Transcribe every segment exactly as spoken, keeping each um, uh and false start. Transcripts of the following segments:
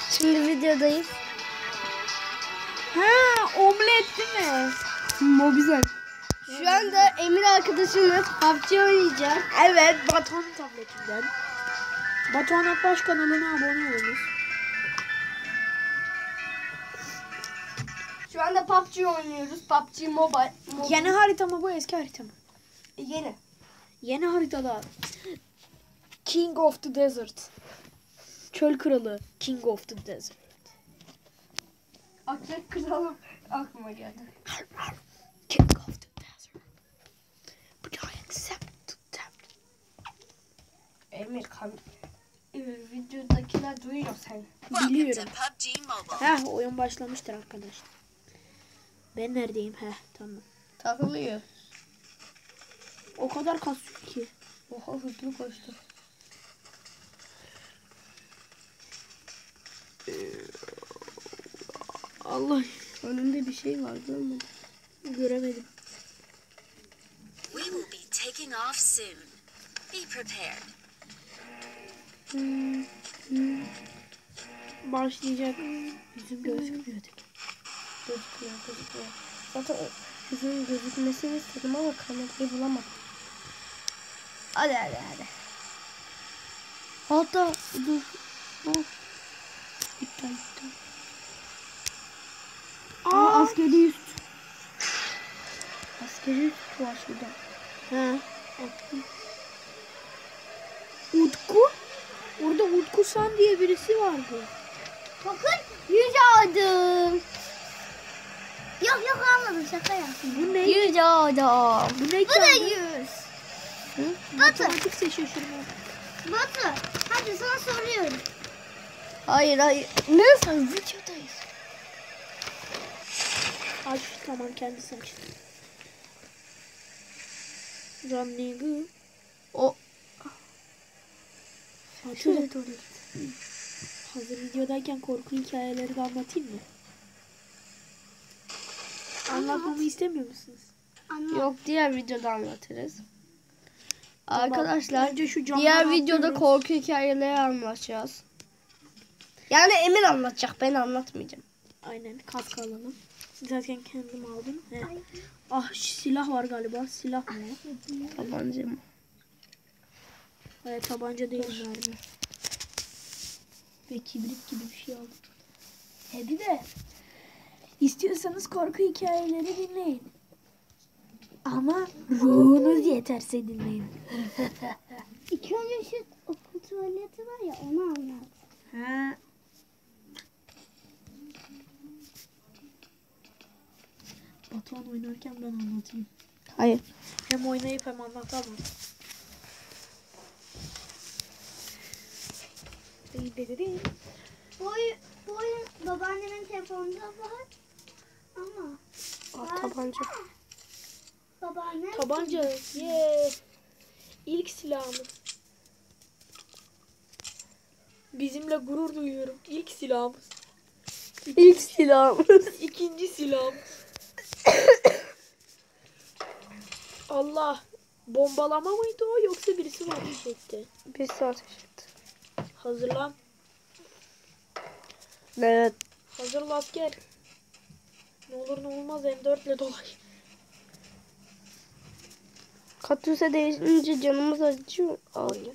Şimdi videodayız. Ha, omlet değil mi? Hmm, o güzel. Şu anda Emir arkadaşımız P U B G oynayacak. Evet, Batuhan'ın tabletinden. Batuhan Akbaş kanalına abone olunuz. Şu anda P U B G oynuyoruz. P U B G Mobile. Mobile. Yeni harita mı bu, eski harita mı? Yeni. Yeni haritada King of the Desert. Çöl kralı King of the Desert. Akçak kralım aklıma geldi. King of the Desert. But I accept them. Emir kan e, videodakiler duyuyor seni. Biliyorum. Heh, oyun başlamıştır arkadaşlar. Ben neredeyim? Heh, tamam. Takılıyor. O kadar kasıyor ki. Oha, hızlı koştu. Allah, Önünde bir şey var, görmedim. göremedim. We will be taking off soon. Be prepared. Hmm, hmm. Başlayacak. Yüzüm gözükmüyor. Gözüküyor, gözüküyor. Zaten yüzünün gözükmesini istedim ama kamerayı bulamadım. Hadi hadi hadi. Hatta dur. Dur. İptal iptal. Aa, askeri üst. Askeri üst var şurada. He. Utku? Orada Utku San diye birisi vardı. Bakın yüce adım. Yok yok, anladım, şaka yaptım. Bu ne? Yüce adam. Bu ne Bu da yüz. Hı? Batı. Matematikse şaşırma. Batı, hadi sana soruyorum. Hayır hayır. Nasıl? Videodayız. Aç, tamam, kendisi açtı. Running. O. Fatih, Şuraya doğru git. hazır videodayken korku hikayeleri de anlatayım mı? Anlatmamı istemiyor musunuz? Yok, diğer videoda anlatırız. Arkadaşlar, önce şu camdan diğer videoda atlıyoruz. korku hikayeleri anlatacağız. Yani Emir anlatacak, ben anlatmayacağım. Aynen, kask alalım. Zaten kendim aldım. He. Ah, silah var galiba. Silah mı? Tabanca mı? Hayır, tabanca değil galiba. Ve kibrit gibi bir şey aldım. He, bir de istiyorsanız korku hikayeleri dinleyin. Ama ruhunuz yeterse dinleyin. İlk önce şu okul tuvaleti var ya, onu anlat. Ha. Batuhan oynarken ben anlatayım. Hayır. Hem oynayıp hem anlatamam. Bu oyun, bu oyun babaannemin telefonunda var. Ama Aa, tabanca. babaannem Tabanca. Yeah. İlk silahımız. Bizimle gurur duyuyorum. İlk silahımız. İlk silahımız. İkinci silahımız. Allah. Bombalama mıydı o, yoksa birisi mi ateş etti? Bir saat etti. Hazırlan. Evet. Hazır ol asker. Ne olur ne olmaz M dört ile dolaş. Katüse değişince canımız acıyor. Ay.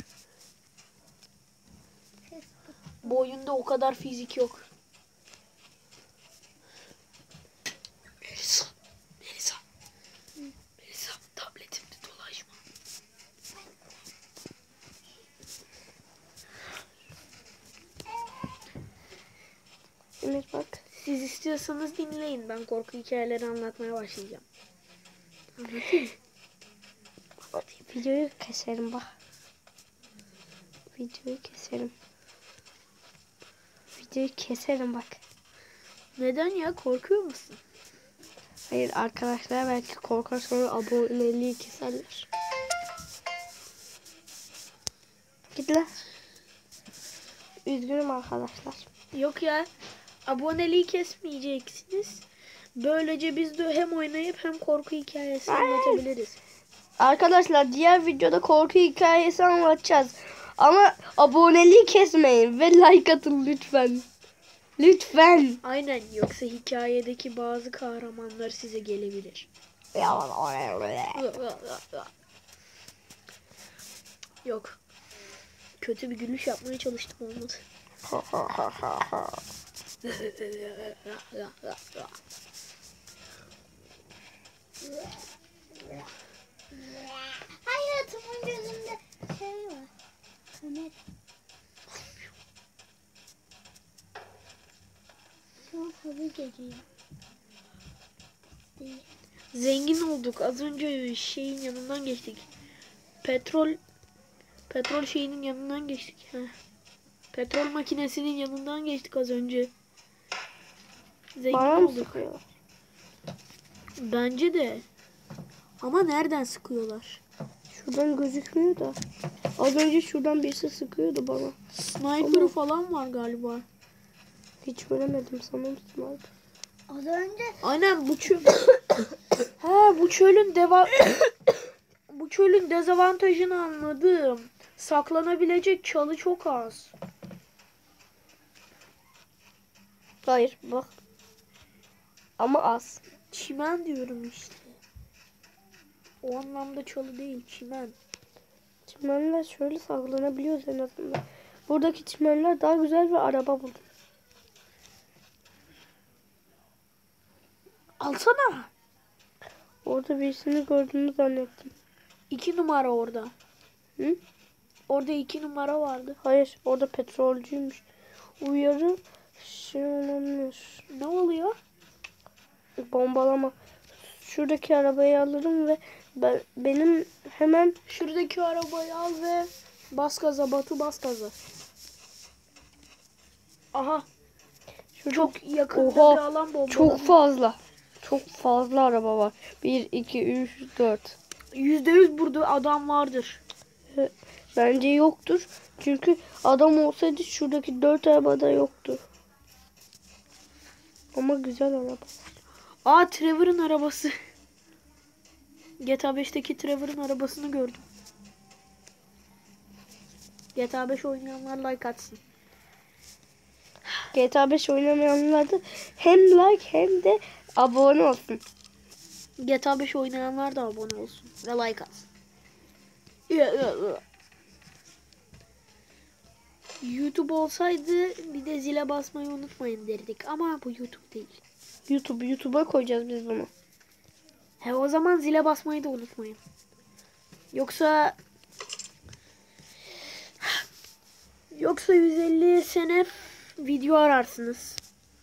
Bu oyunda o kadar fizik yok. Melisa. Melisa. Melisa, tabletimde dolaşma. Emir bak. Siz istiyorsanız dinleyin. Ben korku hikayeleri anlatmaya başlayacağım. Anlatayım. Videoyu keserim bak. Videoyu keserim. Videoyu keserim bak. Neden ya? Korkuyor musun? Hayır, arkadaşlar belki korkar, sonra aboneliği keserler. Git lan. Üzgünüm arkadaşlar. Yok ya. Aboneliği kesmeyeceksiniz. Böylece biz de hem oynayıp hem korku hikayesi Ay. anlatabiliriz. Arkadaşlar, diğer videoda korku hikayesi anlatacağız. Ama aboneliği kesmeyin ve like atın lütfen. Lütfen. Aynen, yoksa hikayedeki bazı kahramanlar size gelebilir. Yok. Kötü bir gülüş yapmaya çalıştım, olmadı. Hayatımın gözünde şey var. Kamera. Şu an hava geliyor. Değil. Zengin olduk. Az önce şeyin yanından geçtik. Petrol petrol şeyinin yanından geçtik. Heh. Petrol makinesinin yanından geçtik az önce. Zengin Bana mı olduk. sıkıyor? Bence de. Ama nereden sıkıyorlar? Şuradan gözükmüyor da. Az önce şuradan birisi sıkıyordu bana. Sniper Ama- falan var galiba. Hiç göremedim sanırım sniper. Az önce Aynen bu çöl. Ha, bu çölün deva bu çölün dezavantajını anladım. Saklanabilecek çalı çok az. Hayır bak. Ama az. Çimen diyorum işte. O anlamda çalı değil, çimen. Çimenler şöyle saklanabiliyoruz en azından. Buradaki çimenler daha güzel bir araba buldum. Alsana. Orada birisini gördüğümü zannettim. İki numara orada. Hı? Orada iki numara vardı. Hayır orada petrolcüymüş. Uyarı şey olabilir. Ne oluyor? Bombalama. Şuradaki arabayı alırım ve ben, benim hemen Şuradaki arabayı al ve bas gaza Batu, bas gaza. Aha. şurada Çok yakında Oha, bir alan bombalanıyor. çok fazla. Çok fazla araba var. bir, iki, üç, dört. Yüzde yüz burada adam vardır. Bence yoktur. Çünkü adam olsaydı şuradaki dört arabada yoktu. Ama güzel araba. Aa, Trevor'ın arabası. G T A beşteki Trevor'ın arabasını gördüm. G T A beş oynayanlar like atsın. G T A beş oynamayanlar da hem like hem de abone olsun. G T A beş oynayanlar da abone olsun ve like atsın. YouTube olsaydı bir de zile basmayı unutmayın derdik ama bu YouTube değil. YouTube YouTube'a koyacağız biz bunu. He, o zaman zile basmayı da unutmayın. Yoksa yoksa yüz elli sene video ararsınız.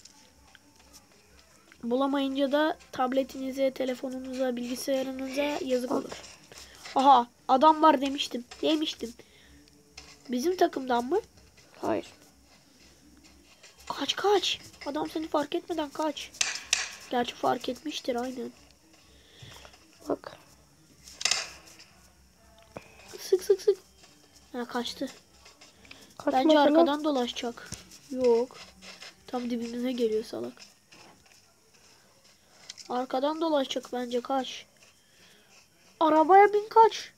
Bulamayınca da tabletinize, telefonunuza, bilgisayarınıza yazık olur. Aha, adam var demiştim. Demiştim. Bizim takımdan mı? Hayır. Kaç kaç. Adam seni fark etmeden kaç. Gerçi fark etmiştir aynen. Bak. Sık sık sık. Ha, kaçtı. Kaçmadı Bence lan. arkadan dolaşacak. Yok. Tam dibimize geliyor salak. Arkadan dolaşacak bence, kaç. Arabaya bin, kaç.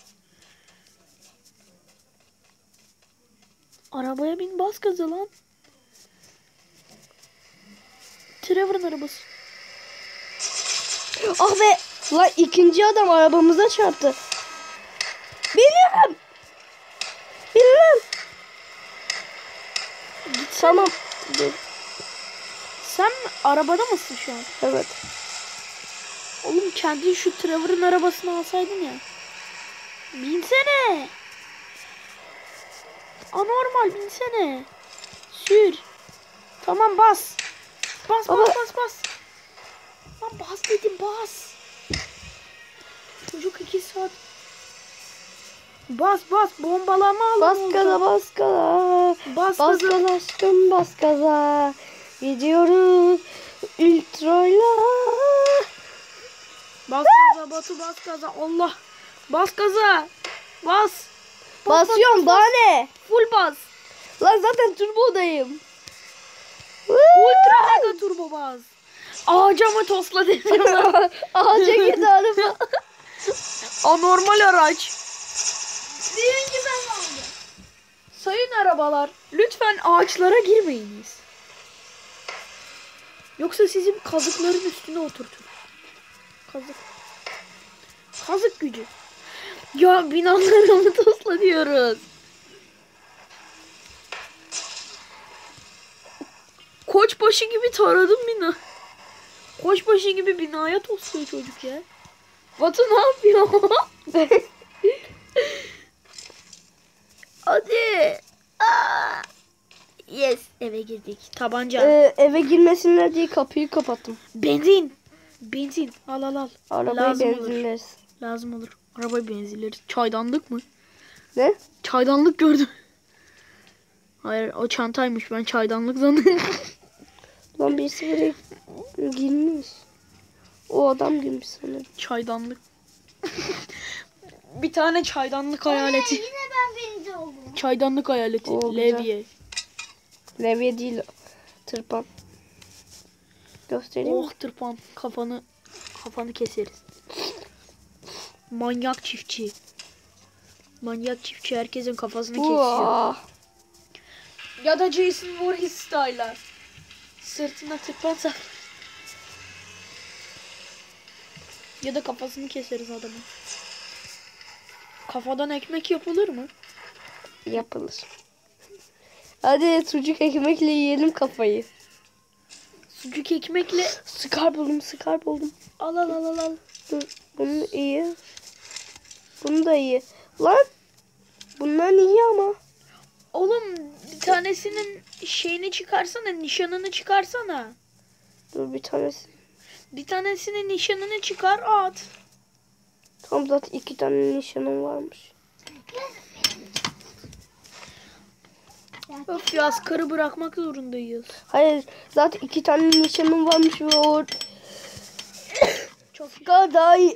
Arabaya bin, bas gaza lan. Trevor'ın arabası. Ah be. Lan ikinci adam arabamıza çarptı. Benim. Benim. Tamam. Dur. Sen arabada mısın şu an? Evet. Oğlum kendin şu Trevor'ın arabasını alsaydın ya. Binsene. Anormal, binsene. Sür. Tamam, bas. Bas Ama- bas bas bas. Lan bas dedim, bas. Çocuk iki saat. Bas bas, bombalama alanı Bas oldu. gaza bas gaza. Bas Bas gaza. gaza aşkım bas gaza. Gidiyoruz ultrayla. Bas gaza Batu, bas gaza. Allah. Bas gaza. Bas. Bas, Basıyorum daha ne? Full bas. Lan zaten turbodayım. Ultra mega turbo bas. Ağaca mı tosla dedim. Ağaca girdi araba. Anormal araç. Birinci ben aldım. Sayın arabalar, lütfen ağaçlara girmeyiniz. Yoksa sizi kazıkların üstüne oturtur. Kazık. Kazık gücü. Ya binaları mı tosla diyoruz? Koçbaşı gibi taradım bina. Koçbaşı gibi binaya tosluyor çocuk ya. Batu ne yapıyor? Hadi. Aa. Yes, eve girdik. Tabanca. Ee, eve girmesinler diye kapıyı kapattım. Benzin. Benzin. Al al al. Arabayı Lazım olur. benzinleriz. Lazım olur. Arabayı benzinleriz. Çaydanlık mı? Ne? Çaydanlık gördüm. Hayır o çantaymış. Ben çaydanlık zannettim. Lan birisi buraya girmiş. O adam girmiş sanırım. Çaydanlık. Bir tane çaydanlık hayaleti. Yine ben birinci oldum. Çaydanlık hayaleti. Oo, güzel. Levye. Levye değil. Tırpan. Göstereyim mi? Oh tırpan. Kafanı kafanı keseriz. Manyak çiftçi. Manyak çiftçi herkesin kafasını kesiyor. Uaa. Ya da Jason Voorhees style'lar. Sırtına tırpan sak. Ya da kafasını keseriz adamın. Kafadan ekmek yapılır mı? Yapılır. Hadi sucuk ekmekle yiyelim kafayı. Sucuk ekmekle Sıkar buldum, sıkar buldum. al al al al al. Dur, bunu iyi. Bunu da iyi. Lan, bunlar iyi ama. Oğlum bir tanesinin şeyini çıkarsana, nişanını çıkarsana. Dur bir tanesi. Bir tanesinin nişanını çıkar at. Tam zaten iki tane nişanım varmış. Öf ya askarı bırakmak zorundayız. Hayır, zaten iki tane nişanım varmış ve o Çok Scar daha iyi.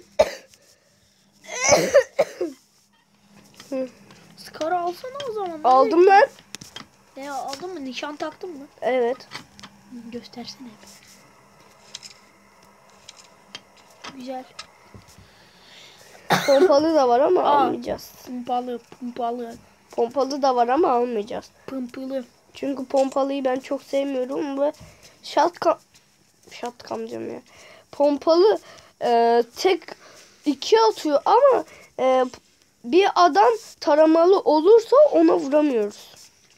Skar'ı alsana o zaman. Aldım lan. Ne aldın mı? Nişan taktın mı? Evet. Göstersene. Güzel. Pompalı da var ama Aa. almayacağız. Pompalı, pompalı, Pompalı da var ama almayacağız. pımpılı. Çünkü pompalıyı ben çok sevmiyorum ve shotgun shotgun diyorum ya. Pompalı e, tek iki atıyor ama e, bir adam taramalı olursa ona vuramıyoruz.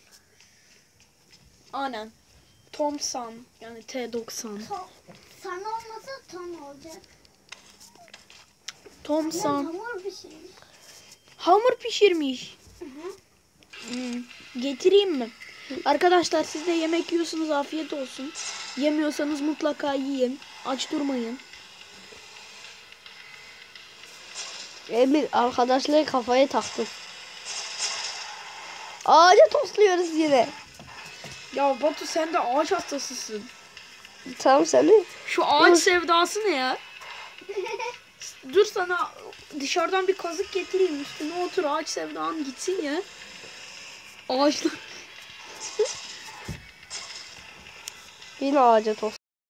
Aynen. Thompson yani T doksan. Sana olmasa tam olacak. Thompson. Hamur bir şey. Hamur pişirmiş. Hı hı. Hmm. Getireyim mi? Arkadaşlar siz de yemek yiyorsunuz afiyet olsun. Yemiyorsanız mutlaka yiyin. Aç durmayın. Emir arkadaşları kafaya taktı. Ağaca tosluyoruz yine. Ya Batu sen de ağaç hastasısın. Tamam seni. Şu ağaç Dur. sevdası ne ya? Dur sana dışarıdan bir kazık getireyim. Üstüne otur ağaç sevdan gitsin ya. Ağaçlar. Yine ağaca tos.